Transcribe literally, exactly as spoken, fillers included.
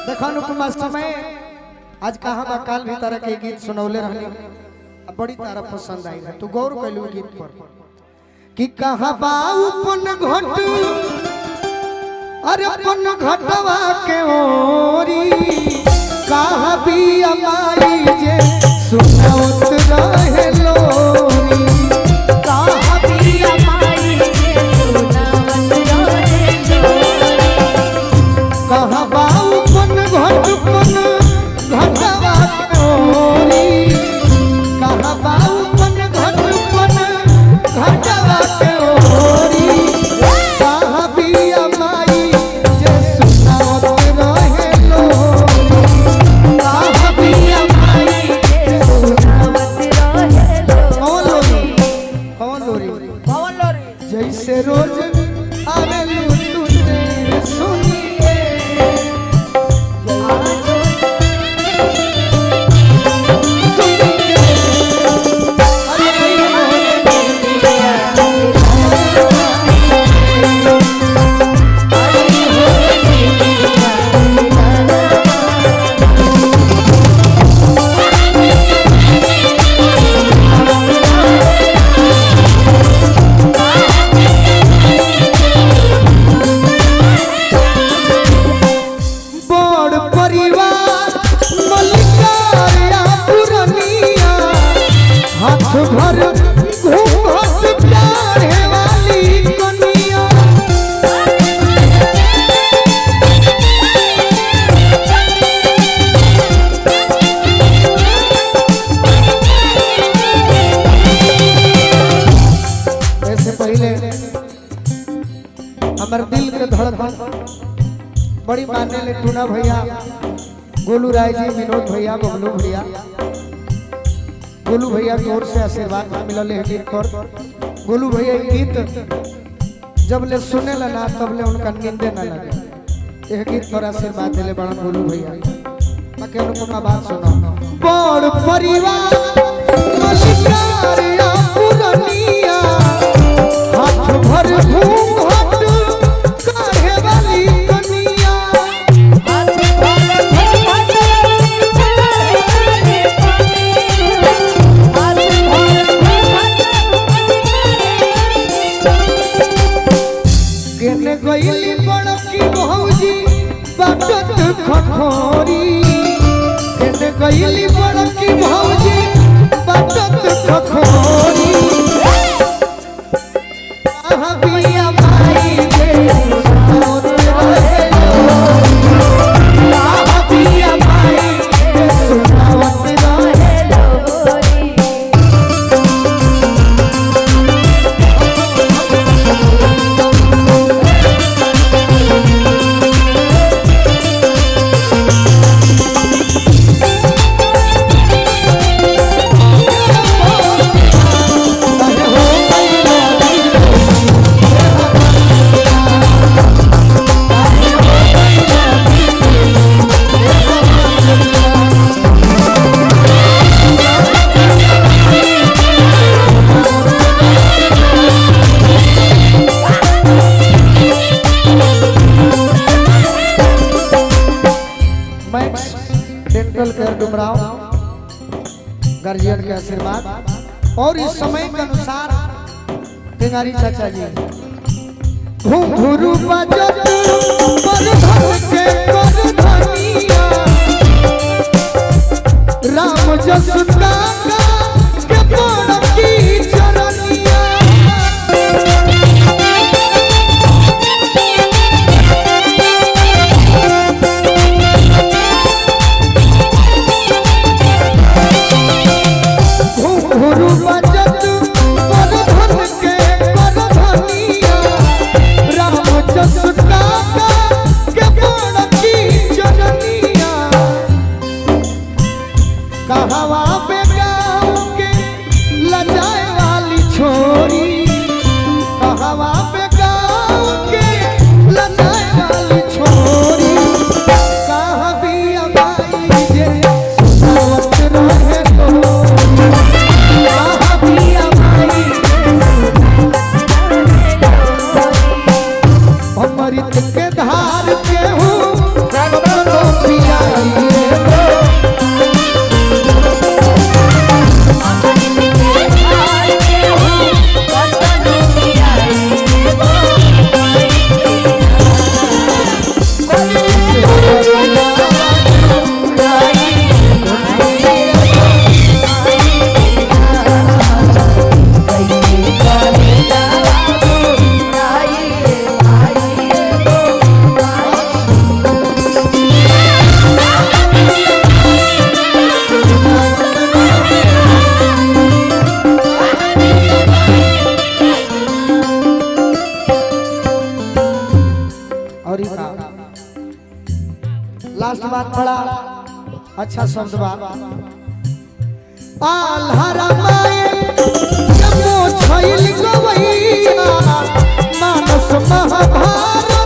देखो अनुपमा समय आज कहाँ बा काल भी तारा के गीत सुनौले रहनी बड़ी तारा पसंद आई है। तू गौर कैलू गीत पर कि कहाँ बा उपन घट अरे अपन घटवा के ओरी कहाँ भी अमाई जे सुनौत रहे लोरी कहाँ भी अमाई जे सुनौत रहे लोरी कहाँ बा उपन घट अपन घटवा के ओरी कहाँ बा उपन घट अपन घटवा के ओरी कहाँ भी अमाई जे सुनौत रहे लोरी कहाँ भी अमाई जे सुनौत रहे कौन लोरी कौन लोरी कौन लोरी जैसे रोज आवेलू तुझे सुनिए सुनिए अरे बड़ परिवार मलिकारिया पुरनिया हाथ भर घूंघट प्यारे वाली कनिया ऐसे पहले हमारे दिल के धड़कन बड़ी मानने ले टूना भैया गोलू राय जी विनोद भैया बबलू भैया गोलू भैया की ओर से आशीर्वाद मिलल है गीत पर। गोलू भैया ये गीत जब ले सुने ला ना तब ले उनका नींदे ना लगे यह गीत पर आशीर्वाद दिले बड़ा गोलू भैया ताकि उनका बात सुनो बड़ परिवार मलिकारिया पुरनिया हाथ भर घूंघट काढ़े वाली कनिया हाथ भर घूंघट काढ़े वाली हाथ भर केने गईली बड़की भौजी बाटत खखोरी केने गईली बड़की भौजी बाटत खखोरी कहाँ बिया माई जे सुनौत रहे लोरी कहाँ बिया माई जे सुनौत रहे लोरी Max dental care Dumraon guardian के आशीर्वाद और इस समय के अनुसार टेंगारी चाचा जी घुंघरू बजत पर धर के कर धनिया राम जस काका के बड़की चरनिया घुंघरू बजत पर धर के कर धनिया राम जस काका के बड़की चरनिया लास्ट बात बड़ा अच्छा शब्द बात आल्हारा माए जमो छैल गवैया मानस महाभारत